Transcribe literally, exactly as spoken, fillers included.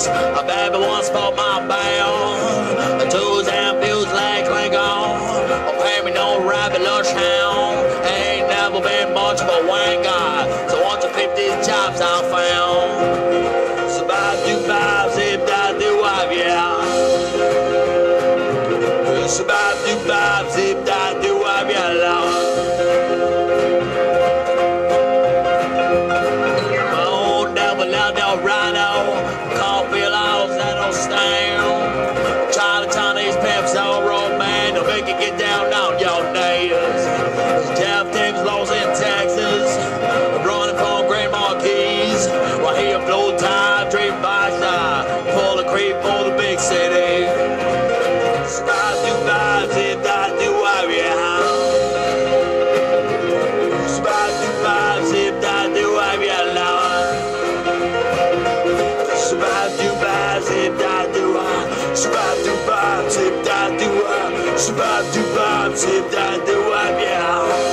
days. A baby once bought my bell. The tools and fuse like Klingon. Oh, pay me no rabbit lunch hound. Ain't never been much of a wang guy. So once I flip these jobs I found. Survive, do vibes, if I do, I yeah. Survive, do vibes, if I do, I yeah, Lord. Get down on your knees. Jeff Tim's lost in Texas, running from Grand Marquis. While he a flow time, dream by side, full of creep for the big city. Survive, do vibes, if I do, I yeah. Survive, do vibes, if I do, I yeah, Lord. Survive, do vibes, if I do, I survive, do vibes, if I do, I survive, do vibes, if I do, I yeah.